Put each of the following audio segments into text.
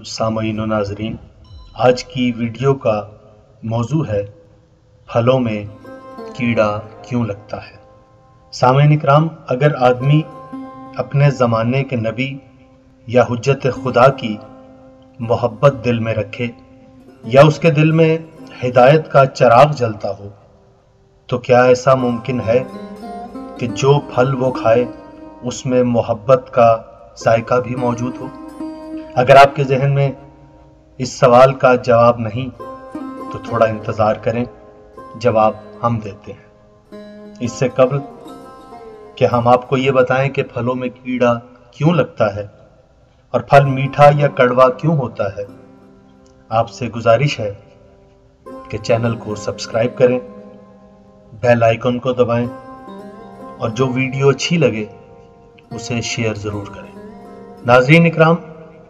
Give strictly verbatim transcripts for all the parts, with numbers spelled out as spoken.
सामईन व नाजरीन, आज की वीडियो का मौजू है फलों में कीड़ा क्यों लगता है। सामईन इकराम, अगर आदमी अपने ज़माने के नबी या हुज्जत खुदा की मोहब्बत दिल में रखे या उसके दिल में हिदायत का चिराग जलता हो, तो क्या ऐसा मुमकिन है कि जो फल वो खाए उसमें मोहब्बत का जायका भी मौजूद हो? अगर आपके जहन में इस सवाल का जवाब नहीं तो थोड़ा इंतज़ार करें, जवाब हम देते हैं। इससे कबल कि हम आपको ये बताएं कि फलों में कीड़ा क्यों लगता है और फल मीठा या कड़वा क्यों होता है, आपसे गुजारिश है कि चैनल को सब्सक्राइब करें, बेल आइकन को दबाएं और जो वीडियो अच्छी लगे उसे शेयर ज़रूर करें। नाज़रीन इकराम,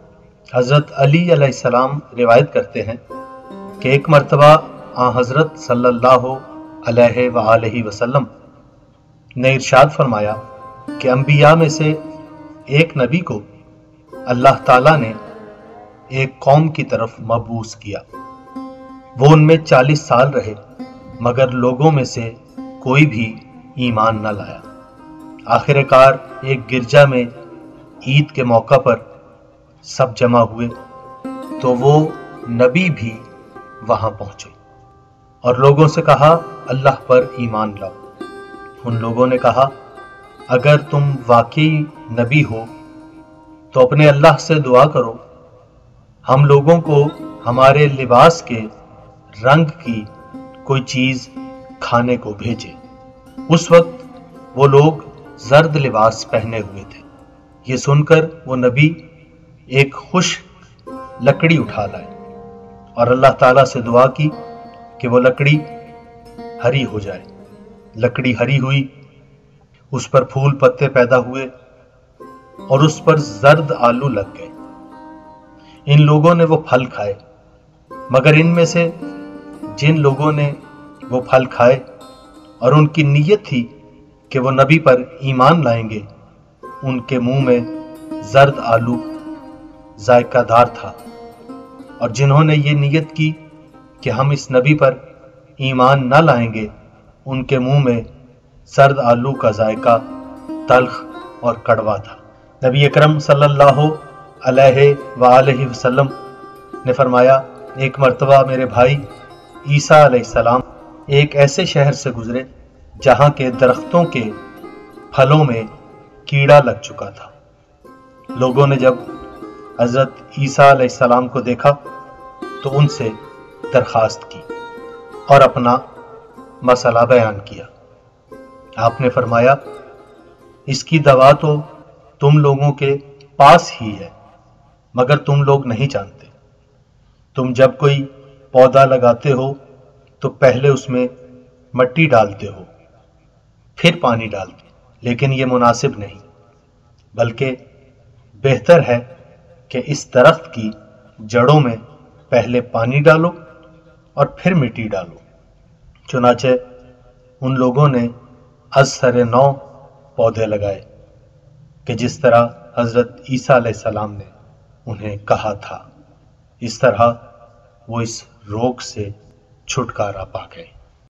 हज़रत अली अलैहिस्सलाम रिवायत करते हैं कि एक मर्तबा आ हज़रत सल्लल्लाहु अलैहि वआलैहि वसल्लम ने इरशाद फरमाया कि अंबिया में से एक नबी को अल्लाह ताला ने एक कौम की तरफ मबूस किया। वो उनमें चालीस साल रहे मगर लोगों में से कोई भी ईमान न लाया। आखिरकार एक गिरजा में ईद के मौका पर सब जमा हुए तो वो नबी भी वहां पहुंचे और लोगों से कहा, अल्लाह पर ईमान लाओ। उन लोगों ने कहा, अगर तुम वाकई नबी हो तो अपने अल्लाह से दुआ करो हम लोगों को हमारे लिबास के रंग की कोई चीज खाने को भेजे। उस वक्त वो लोग जर्द लिबास पहने हुए थे। ये सुनकर वो नबी एक खुश लकड़ी उठा लाए और अल्लाह ताला से दुआ की कि वो लकड़ी हरी हो जाए। लकड़ी हरी हुई, उस पर फूल पत्ते पैदा हुए और उस पर जर्द आलू लग गए। इन लोगों ने वो फल खाए, मगर इनमें से जिन लोगों ने वो फल खाए और उनकी नीयत थी कि वो नबी पर ईमान लाएंगे, उनके मुंह में जर्द आलू जायकादार था, और जिन्होंने ये नीयत की कि हम इस नबी पर ईमान न लाएंगे, उनके मुंह में सर्द आलू का जायका तल्ख और कड़वा था। नबी अकरम सल्लल्लाहु अलैहि वआलैहि वसल्लम ने फरमाया, एक मर्तबा मेरे भाई ईसा अलैहिस्सलाम एक ऐसे शहर से गुजरे जहां के दरख्तों के फलों में कीड़ा लग चुका था। लोगों ने जब हजरत ईसा अलैहिस्सलाम को देखा तो उनसे दरखास्त की और अपना मसला बयान किया। आपने फरमाया, इसकी दवा तो तुम लोगों के पास ही है मगर तुम लोग नहीं जानते। तुम जब कोई पौधा लगाते हो तो पहले उसमें मिट्टी डालते हो, फिर पानी डालते, लेकिन ये मुनासिब नहीं, बल्कि बेहतर है कि इस दरख्त की जड़ों में पहले पानी डालो और फिर मिट्टी डालो। चुनाचे उन लोगों ने असर नौ पौधे लगाए कि जिस तरह हजरत ईसा अलैहिस्सलाम ने उन्हें कहा था। इस तरह वो इस रोग से छुटकारा पा गए।